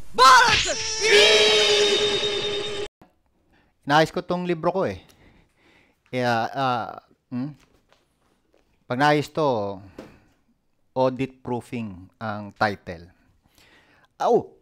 Naayos ko tong libro ko eh. Kaya, pag naayos to, audit proofing ang title. Oh!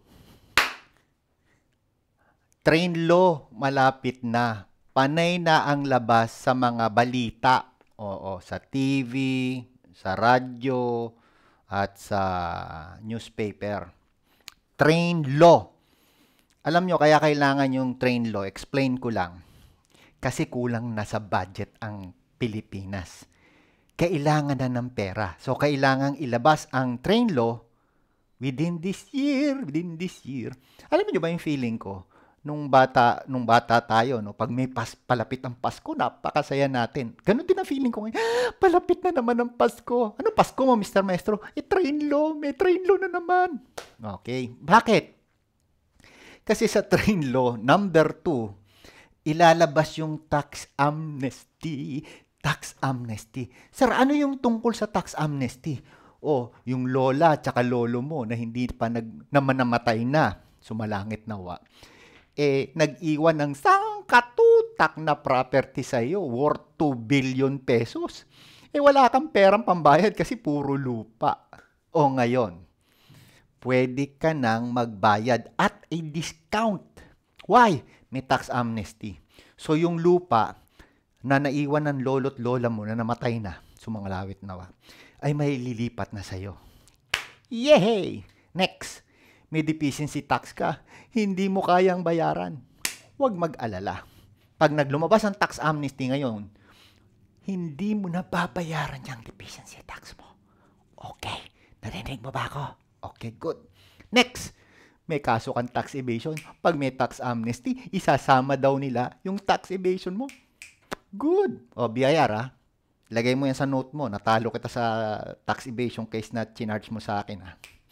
Train law, malapit na. Panay na ang labas sa mga balita. Oo, sa TV, sa radyo, at sa newspaper. Train law. Alam nyo, kaya kailangan yung train law. Explain ko lang. Kasi kulang na sa budget ang Pilipinas. Kailangan na ng pera. So, kailangan ilabas ang train law within this year. Alam nyo ba yung feeling ko? Nung bata tayo, no, pag may palapit ang Pasko, napakasaya natin. Ganun din ang feeling ko ngayon. Palapit na naman ang Pasko. Ano Pasko mo, Mr. Maestro? Train law. May train law na naman. Okay. Bakit? Kasi sa train law, number 2, ilalabas yung tax amnesty. Tax amnesty. Sir, ano yung tungkol sa tax amnesty? Yung lola at lolo mo na hindi pa namatay na, sumalangit nawa, nag-iwan ng sangkatutak na property sa iyo worth 2 billion pesos. Wala kang perang pambayad kasi puro lupa. Ngayon, pwede ka nang magbayad at a discount. Why? May tax amnesty. So, yung lupa na naiwan ng lolo't lola mo na namatay na, sumangalawit nawa, ay may lilipat na sa'yo. Yay! Next, may deficiency tax ka, hindi mo kayang bayaran. Huwag mag-alala. Pag naglumabas ang tax amnesty ngayon, hindi mo na babayaran yung deficiency tax mo. Okay, narinig mo ba ako? Okay, good. Next, may kaso kang tax evasion. Pag may tax amnesty, isasama daw nila yung tax evasion mo. Good. BIR ha. Lagay mo yan sa note mo. Natalo kita sa tax evasion case na chinarge mo sa akin ha.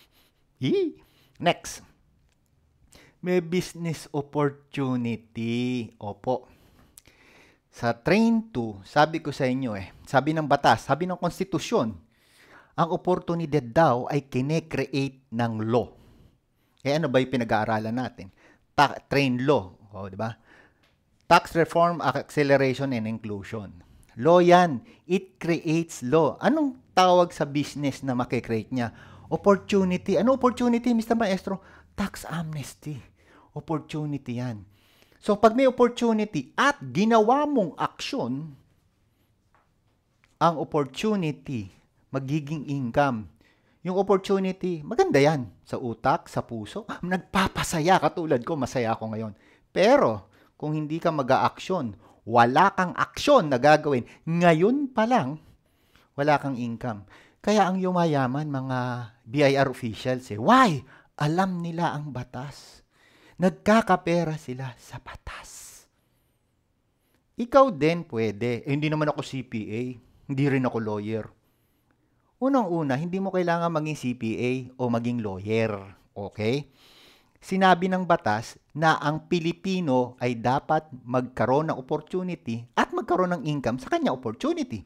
Next. May business opportunity. Opo. Sa train 2, sabi ko sa inyo sabi ng batas, sabi ng konstitusyon, ang oportunidad daw ay kine-create ng law. Ano ba yung pinag-aaralan natin? Train law. Di ba? Tax Reform, Acceleration, and Inclusion. Law yan. It creates law. Anong tawag sa business na makikreate niya? Opportunity. Ano opportunity, Mr. Maestro? Tax amnesty. Opportunity yan. So, pag may opportunity at ginawa mong aksyon, ang opportunity, magiging income. Yung opportunity, maganda yan. Sa utak, sa puso. Nagpapasaya. Katulad ko, masaya ako ngayon. Pero, kung hindi ka mag-a-aksyon, wala kang aksyon na gagawin, ngayon pa lang, wala kang income. Kaya ang yumayaman, mga BIR officials, why? Alam nila ang batas. Nagkakapera sila sa batas. Ikaw din pwede. Hindi naman ako CPA. Hindi rin ako lawyer. Unang-una, hindi mo kailangan maging CPA o maging lawyer. Okay? Sinabi ng batas na ang Pilipino ay dapat magkaroon ng opportunity at magkaroon ng income sa kanya opportunity.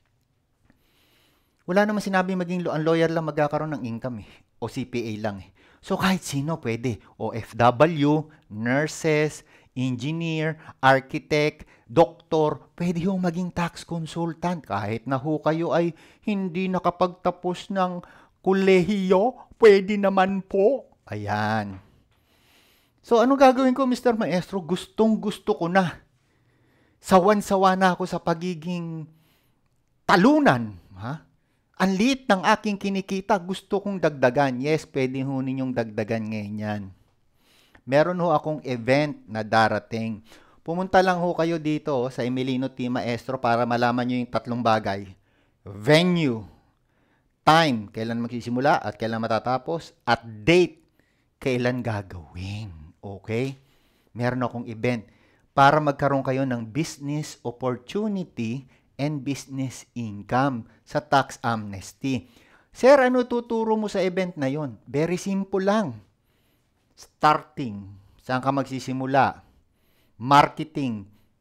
Wala naman sinabi maging ang lawyer lang magkakaroon ng income o CPA lang So kahit sino pwede. OFW, nurses, engineer, architect, doktor, pwede yung maging tax consultant. Kahit na ho kayo ay hindi nakapagtapos ng kolehiyo, pwede naman po. Ayan. So ano gagawin ko, Mr. Maestro? Gustong-gusto ko na. Sawan-sawa na ako sa pagiging talunan. Ha? Ang liit ng aking kinikita, gusto kong dagdagan. Yes, pwede ho ninyong dagdagan ngayon yan. Meron ho akong event na darating. Pumunta lang ho kayo dito sa Emilino T. Maestro para malaman nyo yung tatlong bagay. Venue, time, kailan magsisimula at kailan matatapos, at date, kailan gagawin. Okay? Meron akong event para magkaroon kayo ng business opportunity and business income sa tax amnesty. Sir, ano tuturo mo sa event na yon? Very simple lang. Starting. Saan ka magsisimula? Marketing.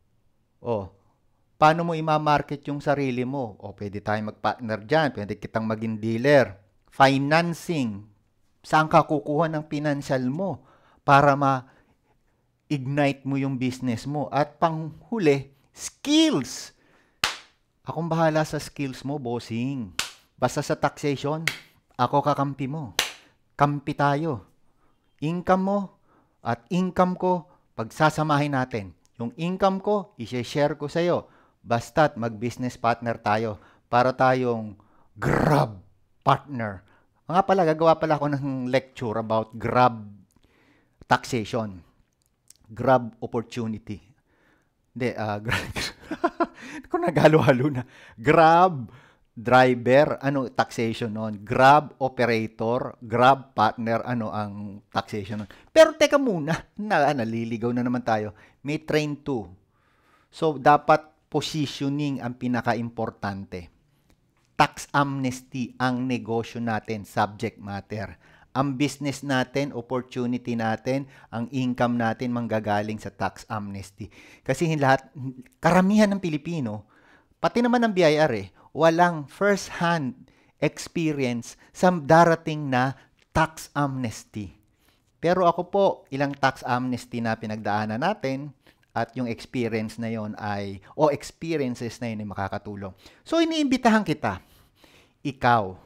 Paano mo i-market yung sarili mo? Pwede tayong mag-partner dyan. Pwede kitang maging dealer. Financing. Saan ka kukuha ng financial mo? para ma-ignite mo yung business mo. At panghuli, skills. Akong bahala sa skills mo, bossing. Basta sa taxation, ako kakampi mo. Kampi tayo. Income mo at income ko, pagsasamahin natin. Yung income ko, i-share ko sa'yo. Basta't mag-business partner tayo para tayong grab partner. Nga pala, gagawa pala ako ng lecture about grab taxation. Grab opportunity. Hindi, kung nagalo-halo na. Grab driver, ano taxation nun? Grab operator, grab partner, ano ang taxation nun? Pero teka muna, naliligaw na naman tayo. May train to. So, dapat positioning ang pinaka-importante. Tax amnesty ang negosyo natin, subject matter. Ang business natin, opportunity natin, ang income natin manggagaling sa tax amnesty. Kasi lahat, karamihan ng Pilipino, pati naman ng BIR walang first-hand experience sa darating na tax amnesty. Pero ako po, ilang tax amnesty na pinagdaanan natin at yung experience na yon ay, o experiences na yun ay makakatulong. So, iniimbitahan kita. Ikaw.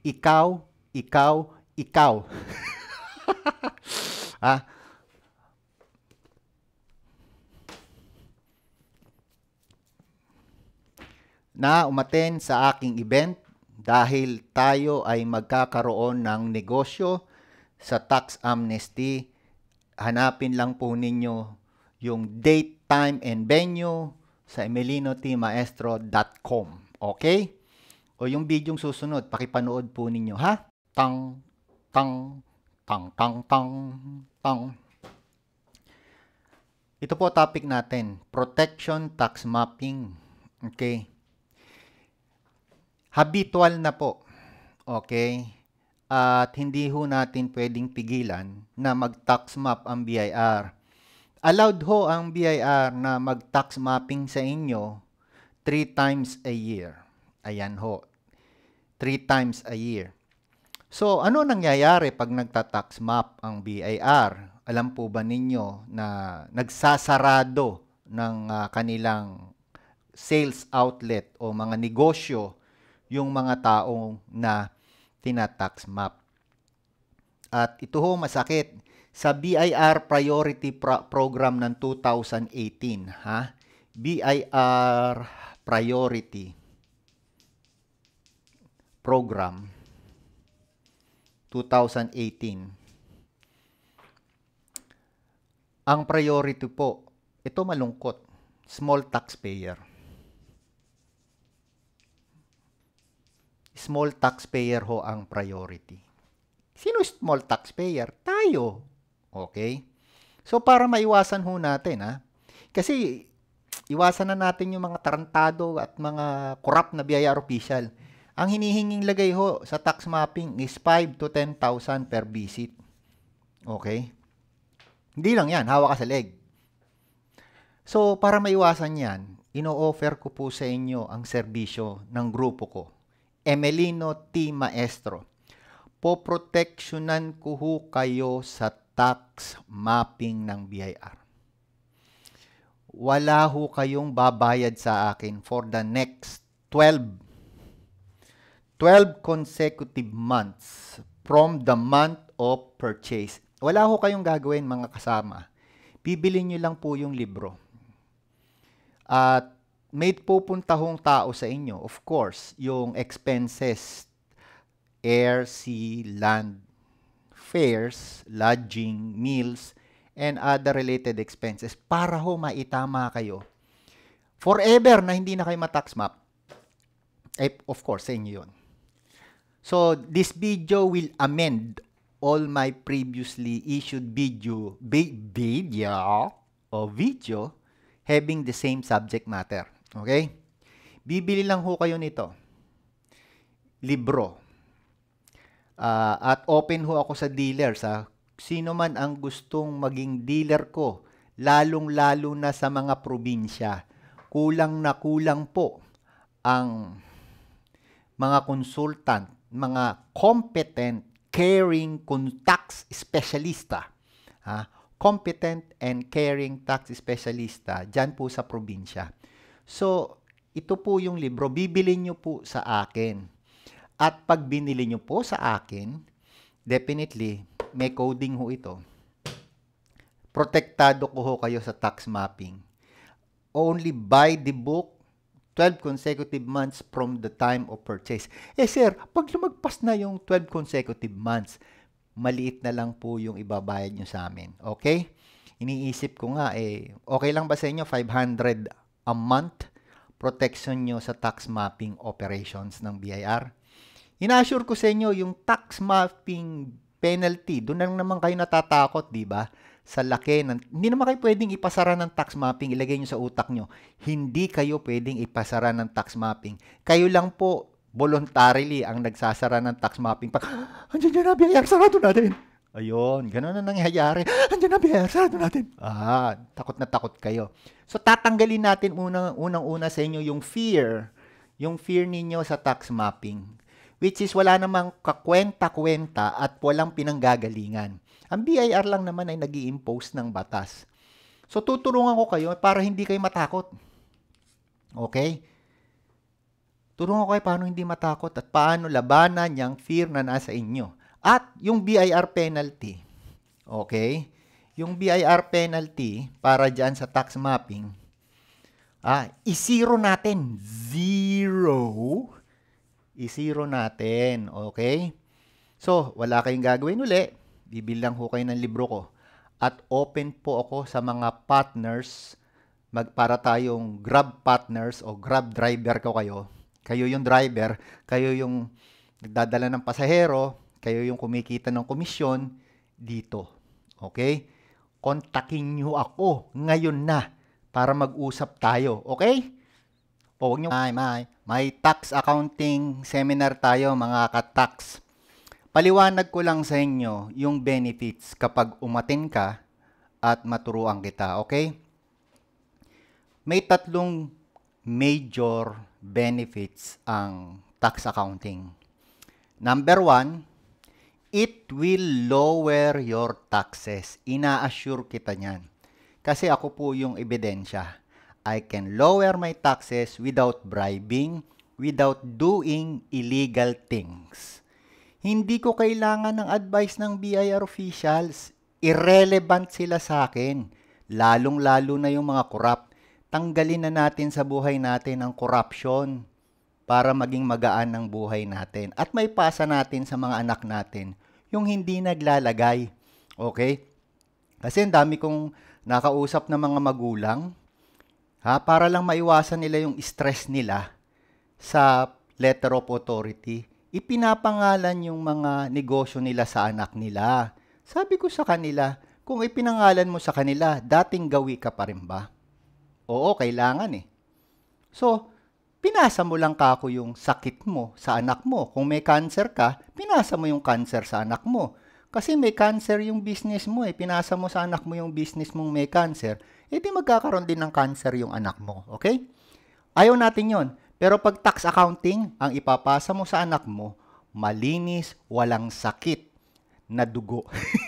Ah, na umaten sa aking event dahil tayo ay magkakaroon ng negosyo sa tax amnesty. Hanapin lang po ninyo yung date, time, and venue sa emelinotimaestro.com. Okay? O yung video susunod, pakipanood po ninyo, ha? Tang, tang, tang, tang, tang, tang. Ito po topic natin, protection tax mapping. Okay? Habitual na po. Okay? At hindi ho natin pwedeng pigilan na mag-tax map ang BIR. Allowed ho ang BIR na mag-tax mapping sa inyo 3 times a year. Ayan ho. 3 times a year. So, ano nangyayari pag nagta-tax map ang BIR? Alam po ba ninyo na nagsasarado ng kanilang sales outlet o mga negosyo yung mga taong na tina-tax map? At ito ho masakit. Sa BIR Priority Program ng 2018, ha? BIR Priority Program 2018. Ang priority po, ito malungkot, small taxpayer. Small taxpayer ho ang priority. Sino small taxpayer? Tayo. Okay? So, para maiwasan ho natin, ha? Kasi, iwasan na natin yung mga tarantado at mga corrupt na BIR official. Ang hinihinging lagay ho sa tax mapping is 5 to 10,000 per visit. Okay? Hindi lang yan, hawak ka sa leg. So, para maiwasan yan, ino-offer ko po sa inyo ang serbisyo ng grupo ko, Emelino T. Maestro. Poproteksyonan ko ho kayo sa tax mapping ng BIR. Wala ho kayong babayad sa akin for the next 12 consecutive months from the month of purchase. Wala ho kayong gagawin mga kasama. Bibili nyo lang po yung libro. At may pupunta hong tao sa inyo. Of course, yung expenses, air, sea, land, fares, lodging, meals, and other related expenses para ho maitama kayo. Forever na hindi na kayo ma-tax map. Of course, sa inyo yun. So, this video will amend all my previously issued video having the same subject matter. Okay? Bibili lang ho kayo nito. Libro. At open ho ako sa dealers. Sino man ang gustong maging dealer ko, lalong-lalo na sa mga probinsya. Kulang na kulang po ang mga consultant, mga competent, caring tax specialista Ha? Competent and caring tax specialista dyan po sa probinsya. So, ito po yung libro. Bibili nyo po sa akin. At pag binili nyo po sa akin, definitely, may coding ho ito. Protektado ko ho kayo sa tax mapping. Only buy the book 12 consecutive months from the time of purchase. Sir, pag lumagpas na yung 12 consecutive months, maliit na lang po yung ibabayad nyo sa amin. Okay? Iniisip ko nga, okay lang ba sa inyo 500 a month protection nyo sa tax mapping operations ng BIR? Ina-assure ko sa inyo, yung tax mapping penalty, doon lang naman kayo natatakot, di ba? Sa laki, hindi naman kayo pwedeng ipasara ng tax mapping, ilagay nyo sa utak nyo. Hindi kayo pwedeng ipasara ng tax mapping. Kayo lang po, voluntarily, ang nagsasara ng tax mapping. Pag, andyan na, BIR, sarado natin. Ayun, gano'n na nangyayari. Andyan na, BIR, sarado natin. Takot na takot kayo. So, tatanggalin natin unang-una sa inyo yung fear ninyo sa tax mapping. Which is wala namang kakwenta-kwenta at walang pinanggagalingan. Ang BIR lang naman ay nag-i-impose ng batas. So, tutulungan ko kayo para hindi kayo matakot. Okay? Tulungan ko kayo paano hindi matakot at paano labanan yung fear na nasa inyo. At yung BIR penalty. Okay? Yung BIR penalty para dyan sa tax mapping, i-zero natin. I-zero natin. Okay? So, wala kayong gagawin uli. Bibilang ho kayo ng libro ko. At open po ako sa mga partners. Para tayong Grab partners o Grab driver ko kayo. Kayo yung driver. Kayo yung nagdadala ng pasahero. Kayo yung kumikita ng komisyon dito. Okay? Kontakin nyo ako ngayon na para mag-usap tayo. Okay? O, huwag nyo, may tax accounting seminar tayo mga ka-tax. Paliwanag ko lang sa inyo yung benefits kapag umatin ka at maturuan kita, okay? May tatlong major benefits ang tax accounting. Number 1, it will lower your taxes. Ina-assure kita niyan. Kasi ako po yung ebidensya. I can lower my taxes without bribing, without doing illegal things. Hindi ko kailangan ng advice ng BIR officials. Irrelevant sila sa akin. Lalong-lalo na yung mga corrupt. Tanggalin na natin sa buhay natin ang corruption para maging magaan ang buhay natin. At may pasa natin sa mga anak natin yung hindi naglalagay. Okay? Kasi ang dami kong nakausap na mga magulang, para lang maiwasan nila yung stress nila sa letter of authority. Ipinapangalan yung mga negosyo nila sa anak nila. Sabi ko sa kanila, kung ipinangalan mo sa kanila, dating gawi ka pa rin ba? Oo, kailangan eh. So, pinasa mo lang kako yung sakit mo sa anak mo. Kung may cancer ka, pinasa mo yung cancer sa anak mo. Kasi may cancer yung business mo eh. Pinasa mo sa anak mo yung business mong may cancer. Di magkakaroon din ng cancer yung anak mo. Okay? Ayaw natin yon. Pero pag tax accounting, ang ipapasa mo sa anak mo, malinis, walang sakit na dugo.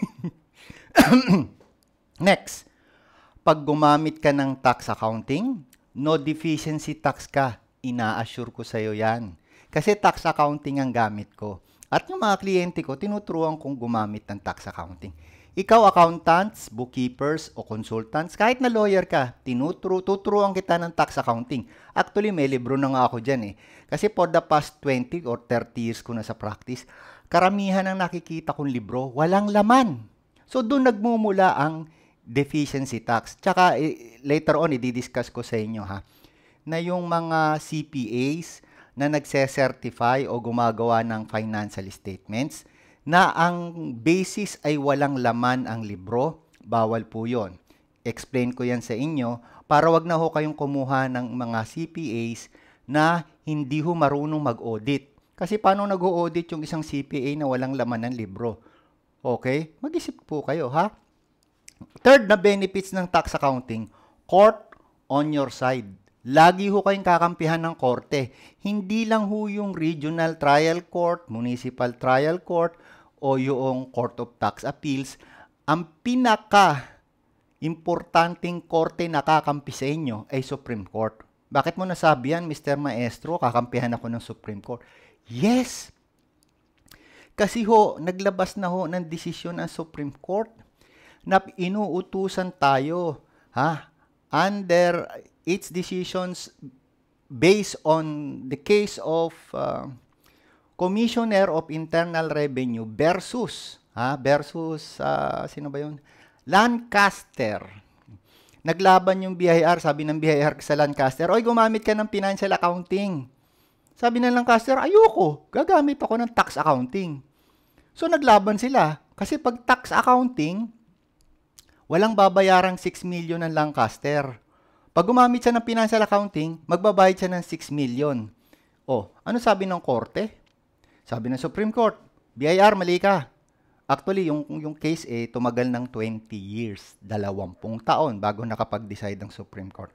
Next, pag gumamit ka ng tax accounting, no deficiency tax ka. Ina-assure ko sa'yo yan. Kasi tax accounting ang gamit ko. At yung mga kliyente ko, tinuturuan kong gumamit ng tax accounting. Ikaw, accountants, bookkeepers, o consultants, kahit na lawyer ka, tuturuan kita ng tax accounting. Actually, may libro na nga ako dyan eh. Kasi for the past 20 or 30 years ko na sa practice, karamihan ng nakikita kong libro, walang laman. So, doon nagmumula ang deficiency tax. Tsaka, later on, i-discuss ko sa inyo na yung mga CPAs na nagse-certify o gumagawa ng financial statements, na ang basis ay walang laman ang libro, bawal po yon. Explain ko yan sa inyo para wag na ho kayong kumuha ng mga CPAs na hindi ho marunong mag-audit. Kasi paano nag-audit yung isang CPA na walang laman ng libro? Okay? Mag-isip po kayo, ha? Third na benefits ng tax accounting, court on your side. Lagi ho kayong kakampihan ng korte. Hindi lang ho yung regional trial court, municipal trial court, o yung Court of Tax Appeals ang pinaka-importanting korte na kakampi sa inyo ay Supreme Court. Bakit mo nasabi yan, Mr. Maestro? Kakampihan ako ng Supreme Court. Yes! Kasi naglabas na ng desisyon ng Supreme Court na inuutusan tayo, under its decisions based on the case of Commissioner of Internal Revenue versus sino ba yun? Lancaster. Naglaban yung BIR, sabi ng BIR sa Lancaster, oy, gumamit ka ng financial accounting. Sabi ng Lancaster, ayoko, gagamit ako ng tax accounting. So naglaban sila, kasi pag tax accounting, walang babayarang 6 million ng Lancaster. Pag gumamit siya ng financial accounting, magbabayad siya ng 6 million. Ano sabi ng korte? Sabi ng Supreme Court, BIR, mali ka. Actually, yung case tumagal ng 20 years, 20 taon bago nakapag-decide ng Supreme Court.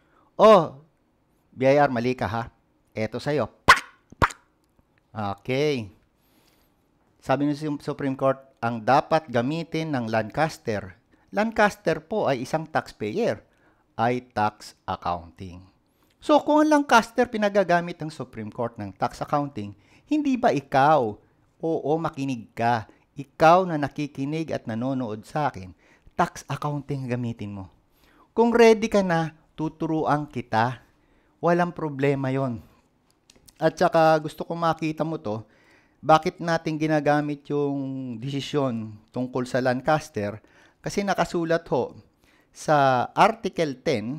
BIR, mali ka ha. Eto sa'yo. Pak! Pak! Okay. Sabi ng Supreme Court, ang dapat gamitin ng Lancaster po ay isang taxpayer, ay tax accounting. So, kung ang Lancaster pinagagamit ng Supreme Court ng tax accounting, hindi ba ikaw, makinig ka, ikaw na nakikinig at nanonood sa akin, tax accounting gamitin mo. Kung ready ka na, tuturuan kita. Walang problema yon. At saka gusto ko makita mo to, bakit natin ginagamit yung desisyon tungkol sa Lancaster? Kasi nakasulat sa Article 10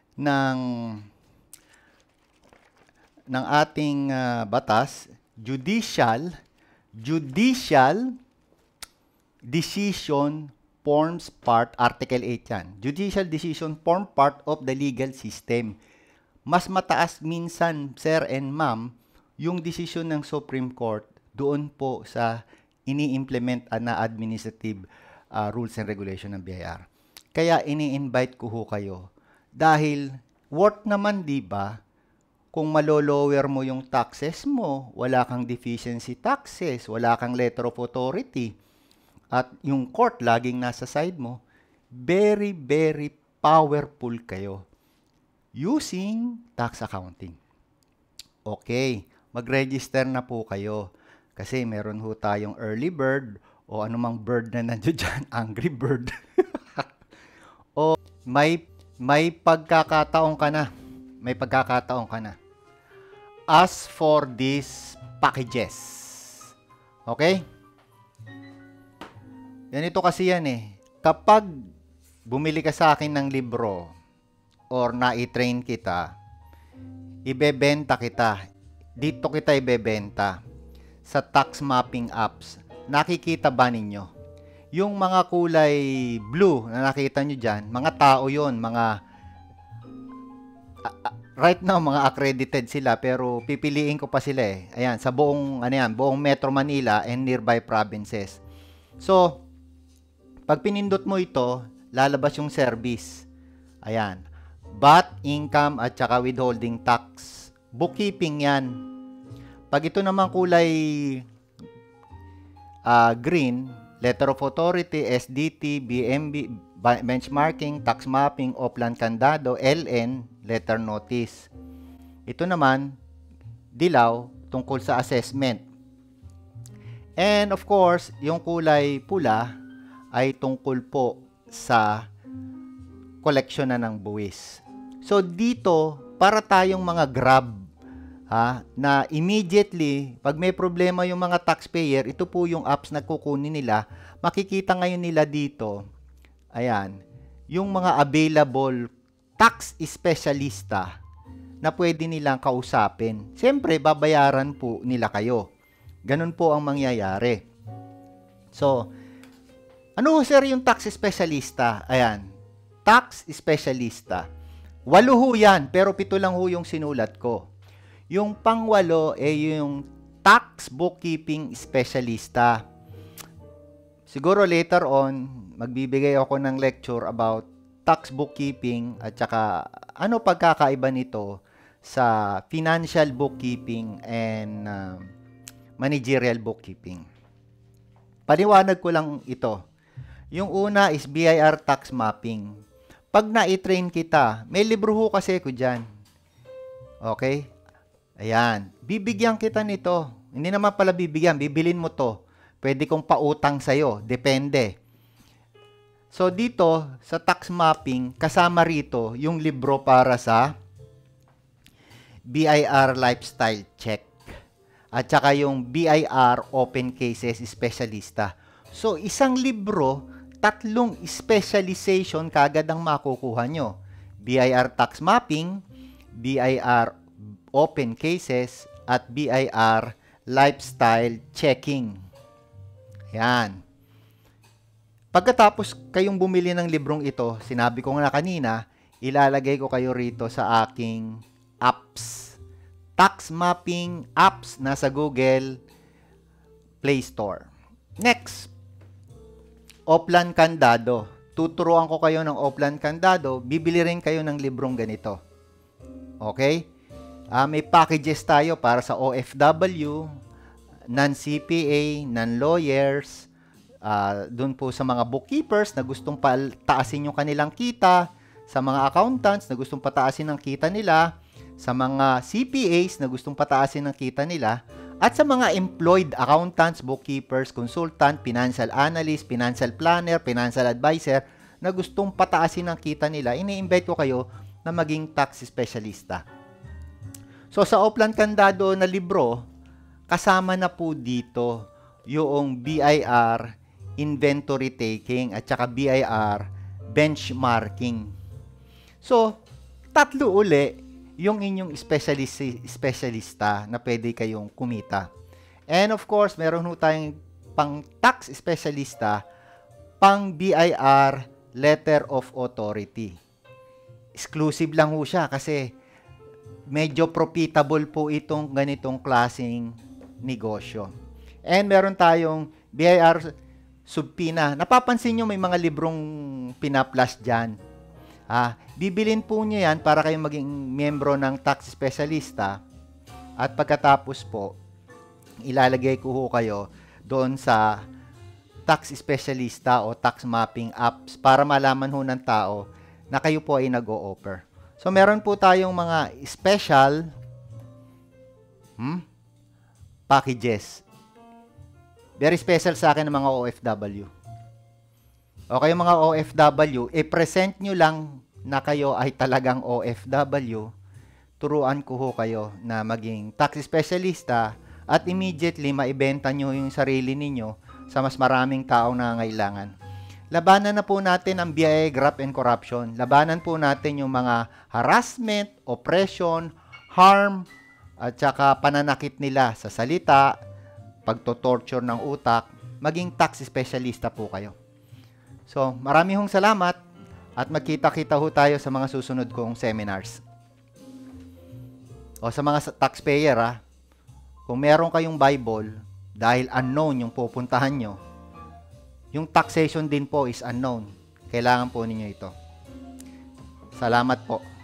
ng ating batas, judicial decision forms part, Article 8 yan. Judicial decision form part of the legal system. Mas mataas minsan, sir and ma'am, yung decision ng Supreme Court doon po sa ini-implement na administrative rules and regulation ng BIR. Kaya ini-invite ko kayo. Dahil worth naman, di ba? Kung malolower mo yung taxes mo, wala kang deficiency taxes, wala kang letter of authority, at yung court laging nasa side mo, very, very powerful kayo using tax accounting. Okay, mag-register na po kayo kasi meron tayong early bird o anumang bird na nandiyo dyan, angry bird. O may pagkakataon ka na. May pagkakataon ka na. As for these packages. Okay? Ganito kasi yan Kapag bumili ka sa akin ng libro or na-train kita, ibebenta kita. Dito kita ibebenta sa tax mapping apps. Nakikita ba ninyo? Yung mga kulay blue na nakita nyo dyan, mga tao yon, right now, mga accredited sila, pero pipiliin ko pa sila Ayan, sa buong, buong Metro Manila and nearby provinces. So, pag pinindot mo ito, lalabas yung service. Ayan. VAT, income, at saka withholding tax. Bookkeeping yan. Pag ito naman kulay green, letter of authority, SDT, BMB, benchmarking, tax mapping, Oplan Candado, LN, letter notice. Ito naman, dilaw, tungkol sa assessment. And of course, yung kulay pula ay tungkol po sa collection na ng buwis. So dito, para tayong mga grab, na immediately, pag may problema yung mga taxpayer, ito po yung apps na kukunin nila, makikita ngayon nila dito, ayan, yung mga available tax specialista na pwede nilang kausapin. Siyempre, babayaran po nila kayo. Ganun po ang mangyayari. So, ano sir yung tax specialista? Ayan, tax specialista. 8 yan, pero 7 lang yung sinulat ko. Yung pang-8 yung tax bookkeeping specialista. Siguro later on, magbibigay ako ng lecture about tax bookkeeping at saka ano pagkakaiba nito sa financial bookkeeping and managerial bookkeeping. Paliwanag ko lang ito. Yung una is BIR tax mapping. Pag na-train kita, may libro ho kasi ko dyan. Okay? Ayan. Bibigyan kita nito. Hindi naman pala bibigyan. Bibilin mo to. Pwede kong pautang sa'yo. Depende. So, dito, sa tax mapping, kasama rito yung libro para sa BIR lifestyle check. At saka yung BIR open cases specialista. So, isang libro, tatlong specialization kagad ang makukuha nyo. BIR tax mapping, BIR open cases, at BIR lifestyle checking. Yan. Pagkatapos kayong bumili ng librong ito, sinabi ko na kanina, ilalagay ko kayo rito sa aking apps. Tax mapping apps nasa Google Play Store. Next, Oplan Candado. Tuturuan ko kayo ng Oplan Candado. Bibili rin kayo ng librong ganito. Okay? May packages tayo para sa OFW, non-CPA, non-lawyers, doon po sa mga bookkeepers na gustong pataasin yung kanilang kita, sa mga accountants na gustong pataasin ang kita nila, sa mga CPAs na gustong pataasin ang kita nila, at sa mga employed accountants, bookkeepers, consultant, financial analyst, financial planner, financial advisor na gustong pataasin ang kita nila, ini-invite ko kayo na maging tax specialista. So sa Oplan Candado na libro, kasama na po dito yung BIR inventory taking at saka BIR benchmarking. So, tatlo uli yung inyong specialista na pwede kayong kumita. And of course, meron ho tayong pang tax specialista, pang BIR letter of authority. Exclusive lang ho siya kasi medyo profitable po itong ganitong klaseng negosyo. And meron tayong BIR subpina. Napapansin nyo may mga librong pinaplas dyan. Bibilin po nyo yan para kayong maging miyembro ng tax specialista. At pagkatapos po, ilalagay ko ho kayo doon sa tax specialista o tax mapping apps para malaman ho ng tao na kayo po ay nag-o-offer. So, meron po tayong mga special packages. Very special sa akin ng mga OFW. Okay, mga OFW, i-present nyo lang na kayo ay talagang OFW. Turuan ko ho kayo na maging tax specialista at immediately maibenta nyo yung sarili ninyo sa mas maraming taong nangangailangan. Labanan na po natin ang BIA graft and corruption. Labanan po natin yung mga harassment, oppression, harm, at saka pananakit nila sa salita, pagto-torture ng utak, maging tax specialista po kayo. So, marami hong salamat at magkita-kita ho tayo sa mga susunod kong seminars. O sa mga taxpayer, kung meron kayong Bible, dahil unknown yung pupuntahan nyo, yung taxation din po is unknown. Kailangan po ninyo ito. Salamat po.